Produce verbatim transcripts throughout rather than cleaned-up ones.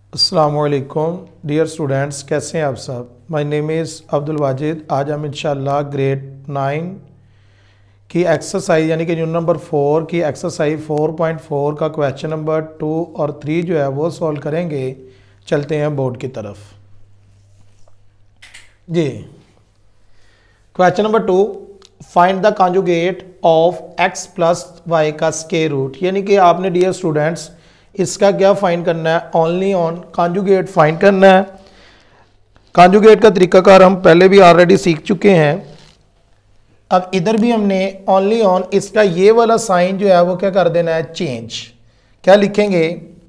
अस्सलामुअलैकुम dear students, कैसे हैं आप सब। My name is Abdul Wajid. आज हम इंशाल्लाह ग्रेड नाइन की एक्सरसाइज यानी कि यूनिट नंबर फोर की एक्सरसाइज फोर पॉइंट फोर का क्वेश्चन नंबर टू और थ्री जो है वो सॉल्व करेंगे। चलते हैं बोर्ड की तरफ जी। Question number two, find the conjugate of x plus y का स्क्वायर रूट। यानी कि आपने डियर स्टूडेंट्स इसका क्या फाइंड करना है, ओनली ऑन कॉन्जुगेट फाइंड करना है। कॉन्जुगेट का तरीकाकार हम पहले भी ऑलरेडी सीख चुके हैं। अब इधर भी हमने ओनली ऑन इसका ये वाला साइन जो है वो क्या कर देना है, चेंज। क्या लिखेंगे,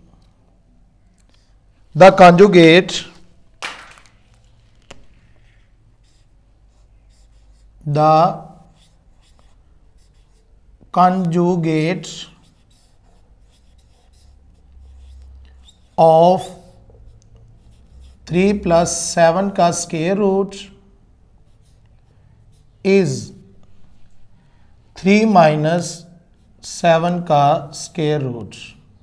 the conjugate the conjugate of three plus seven का square root is three minus seven का स्क्वायर रूट।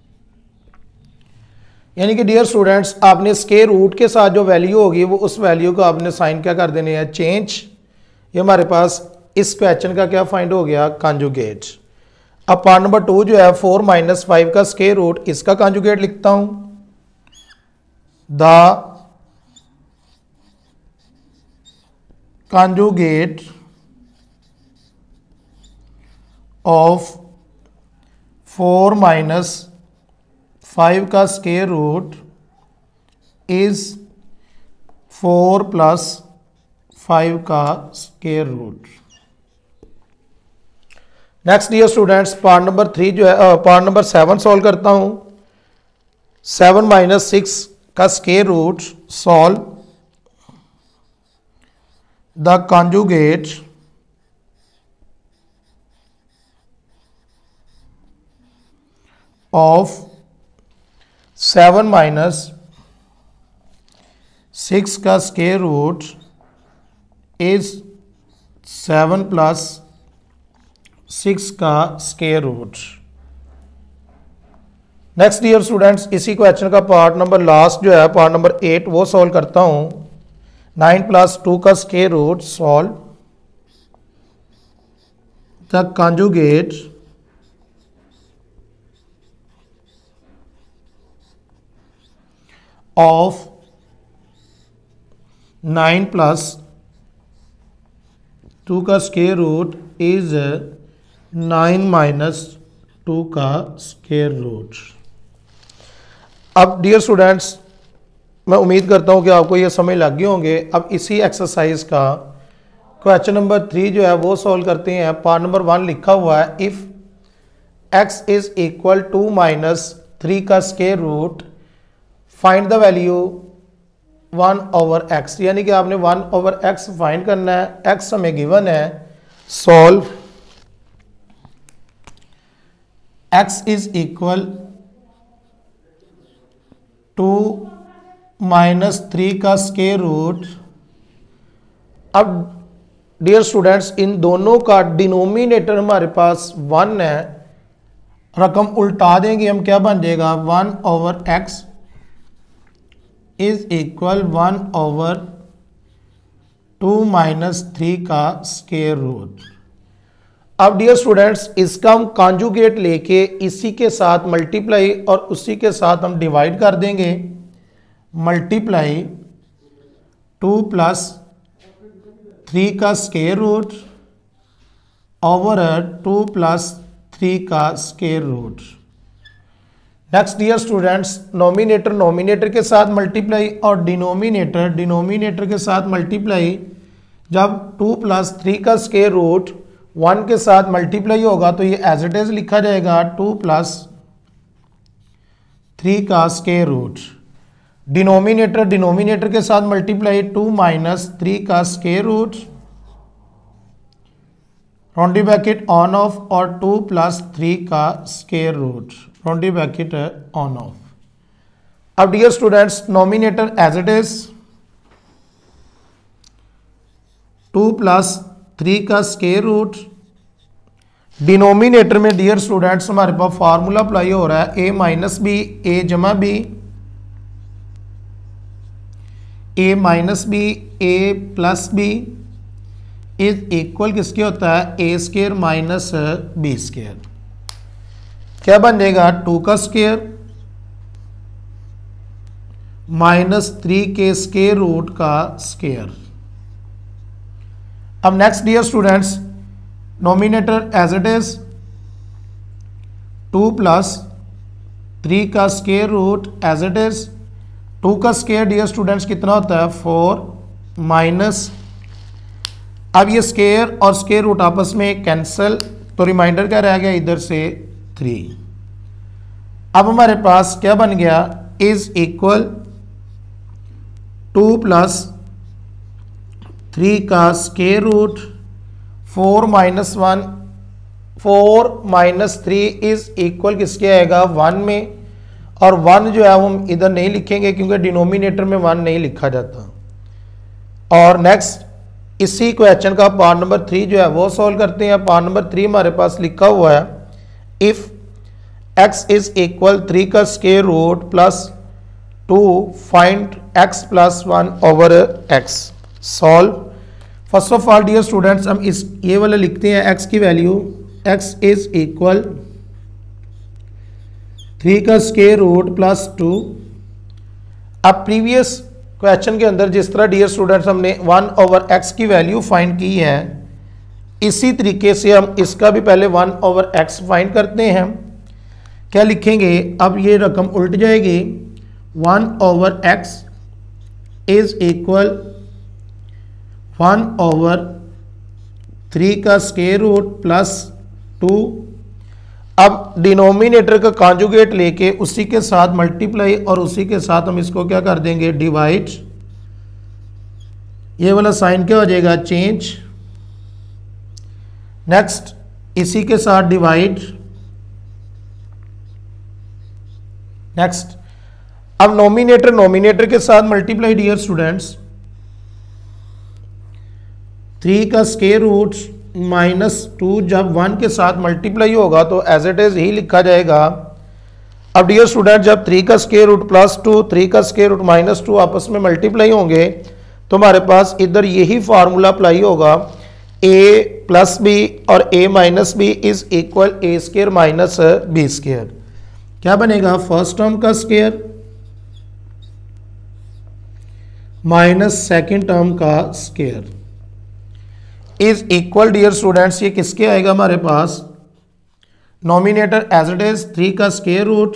यानी कि डियर स्टूडेंट्स आपने स्क्वायर रूट के साथ जो वैल्यू होगी वो उस वैल्यू को आपने साइन क्या कर देने हैं, चेंज। ये हमारे पास इस क्वेश्चन का क्या फाइंड हो गया, कॉन्जुगेट। अब पार्ट नंबर टू जो है फोर माइनस फाइव का स्क्वायर रूट, इसका कॉन्जुगेट लिखता हूं, the conjugate of four minus five का square root is four plus five का square root. Next dear students part number three जो है पार्ट नंबर सेवन सॉल्व करता हूं। सेवन माइनस सिक्स का square root, solve the conjugate of seven minus six का square root is seven plus six का square root. Next dear students इसी question का part number last जो है part number eight वो सॉल्व करता हूं। नाइन प्लस टू का square root, solve the conjugate of nine plus two का square root is nine minus two का स्क्वायर रूट। अब डियर स्टूडेंट्स मैं उम्मीद करता हूं कि आपको ये समझ लग गए होंगे। अब इसी एक्सरसाइज का क्वेश्चन नंबर थ्री जो है वो सॉल्व करते हैं। पार्ट नंबर वन लिखा हुआ है, if x is equal to minus three का square root find the value one over x. यानी कि आपने वन ओवर एक्स फाइंड करना है। एक्स हमें गिवन है, solve x is equal to minus three का स्क्वायर रूट। अब डियर स्टूडेंट्स इन दोनों का डिनोमिनेटर हमारे पास वन है, रकम उल्टा देंगे हम, क्या बन जाएगा, one over x is equal one over two minus three का स्क्वायर रूट। अब डियर स्टूडेंट्स इसका हम कॉन्जुगेट लेके इसी के साथ मल्टीप्लाई और उसी के साथ हम डिवाइड कर देंगे। मल्टीप्लाई टू प्लस थ्री का square root over two plus three का square root. Next dear students nominator nominator के साथ मल्टीप्लाई और डिनोमिनेटर डिनोमिनेटर के साथ मल्टीप्लाई। जब टू प्लस थ्री का स्क्वायर रूट वन के साथ मल्टीप्लाई होगा तो ये एज इट इज लिखा जाएगा टू प्लस थ्री का स्क्वायर रूट। डिनोमिनेटर डिनोमिनेटर के साथ मल्टीप्लाई टू माइनस थ्री का square root, roundy bracket on off, और टू प्लस थ्री का square root, roundy bracket on off. अब dear students nominator as it is two plus three का square root, denominator में dear students हमारे पास formula apply हो रहा है ए माइनस बी ए जमा B A minus B A plus B is equal किसके होता है, A square minus B square. क्या बन जाएगा, टू का स्केयर माइनस थ्री के स्केयर रूट का स्केयर। अब next dear students, nominator as it is two plus three का square root as it is. Two का स्केयर डियर स्टूडेंट्स कितना होता है, फोर माइनस, अब ये स्केयर और स्केयर रूट आपस में कैंसिल, तो रिमाइंडर क्या रह गया इधर से थ्री। अब हमारे पास क्या बन गया, is equal to plus three का square root, four minus one, four minus three is equal किसके आएगा, वन में, और वन जो है हम इधर नहीं लिखेंगे क्योंकि डिनोमिनेटर में वन नहीं लिखा जाता। और नेक्स्ट इसी क्वेश्चन का पार्ट नंबर थ्री जो है वो सॉल्व करते हैं। पार्ट नंबर थ्री हमारे पास लिखा हुआ है, if x is equal three का square root plus two find x plus one over x। Solve. First of all dear students हम इस ये वाला लिखते हैं, x की value x is equal three का स्केयर रूट प्लस टू। अब प्रीवियस क्वेश्चन के अंदर जिस तरह डियर स्टूडेंट्स हमने वन ओवर एक्स की वैल्यू फाइंड की है, इसी तरीके से हम इसका भी पहले वन ओवर एक्स फाइंड करते हैं। क्या लिखेंगे, अब ये रकम उल्ट जाएगी, one over x is equal one over three का स्केयर रूट प्लस टू। अब डिनोमिनेटर का कॉन्जुगेट लेके उसी के साथ मल्टीप्लाई और उसी के साथ हम इसको क्या कर देंगे, डिवाइड। ये वाला साइन क्या हो जाएगा, चेंज। नेक्स्ट इसी के साथ डिवाइड। नेक्स्ट अब नोमिनेटर नोमिनेटर के साथ मल्टीप्लाई डियर स्टूडेंट्स, थ्री का स्केयर रूट माइनस टू जब वन के साथ मल्टीप्लाई होगा तो एज इट इज ही लिखा जाएगा। अब डियर स्टूडेंट जब थ्री का square root plus two, three का स्केयर रूट माइनस टू आपस में मल्टीप्लाई होंगे तो हमारे पास इधर यही फार्मूला अप्लाई होगा, a प्लस बी और a minus B is equal A square minus B square. क्या बनेगा, फर्स्ट टर्म का स्केयर माइनस सेकेंड टर्म का square is equal dear students, ये किसके आएगा हमारे पास, nominator as it is three का square root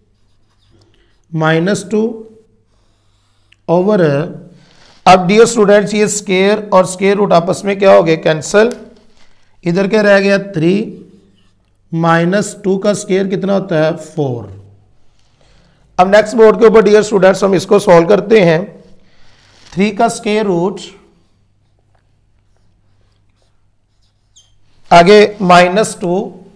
minus two over. अब डियर स्टूडेंट्स ये स्केयर और स्केयर रूट आपस में क्या हो गए, कैंसल। इधर क्या रह गया, थ्री माइनस टू का स्केयर कितना होता है, फोर। अब नेक्स्ट बोर्ड के ऊपर डियर स्टूडेंट्स हम इसको सॉल्व करते हैं। थ्री का स्केयर रूट आगे minus two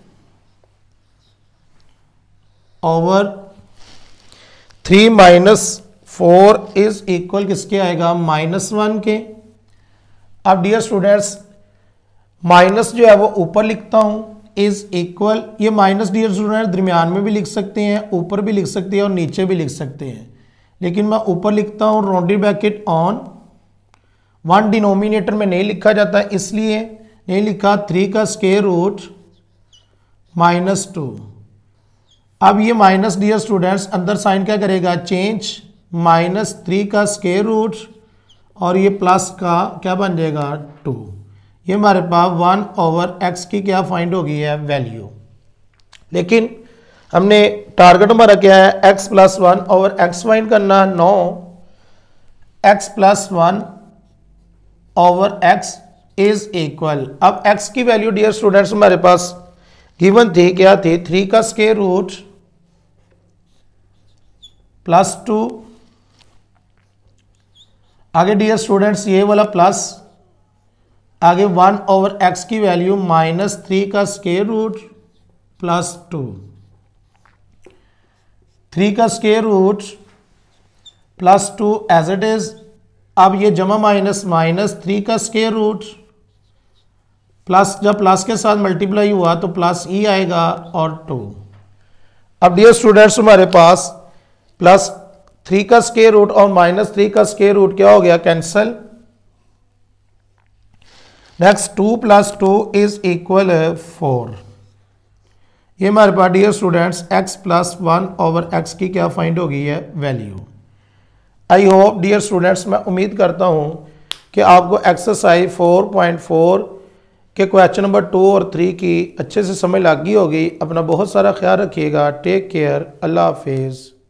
over three minus four is equal किसके आएगा, माइनस वन के। अब डियर स्टूडेंट्स माइनस जो है वो ऊपर लिखता हूं, इज इक्वल, ये माइनस डियर स्टूडेंट्स दरमियान में भी लिख सकते हैं, ऊपर भी लिख सकते हैं और नीचे भी लिख सकते हैं, लेकिन मैं ऊपर लिखता हूं rounded bracket on. One denominator में नहीं लिखा जाता इसलिए नहीं लिखा, थ्री का स्केयर रूट माइनस टू। अब ये माइनस डियर स्टूडेंट्स अंदर साइन क्या करेगा, चेंज, माइनस थ्री का स्केयर रूट और ये प्लस का क्या बन जाएगा, टू। ये हमारे पास वन ओवर एक्स की क्या फाइंड हो गई है, वैल्यू। लेकिन हमने टारगेट हमारा क्या है, x plus one over x find करना। No, x plus one over x is equal, अब x की वैल्यू डियर स्टूडेंट्स हमारे पास गिवन थी, क्या थी, थ्री का स्केयर रूट प्लस टू। आगे डियर स्टूडेंट्स ये वाला प्लस, आगे वन ओवर x की वैल्यू माइनस थ्री का square root plus two. Three का square root plus two as it is. अब ये जमा माइनस माइनस थ्री का स्केयर रूट प्लस, जब प्लस के साथ मल्टीप्लाई हुआ तो प्लस ई आएगा और टू। अब डियर स्टूडेंट्स हमारे पास प्लस थ्री का स्क्वायर रूट और माइनस थ्री का स्क्वायर रूट क्या हो गया, cancel. Next two plus two is equal four. ये हमारे पास dear students x plus one over x की क्या फाइंड हो गई है, value. I hope dear students, मैं उम्मीद करता हूँ कि आपको एक्सरसाइज फोर पॉइंट फोर के क्वेश्चन नंबर टू और थ्री की अच्छे से समझ लग गई होगी। अपना बहुत सारा ख्याल रखिएगा। टेक केयर, अल्लाह हाफिज़।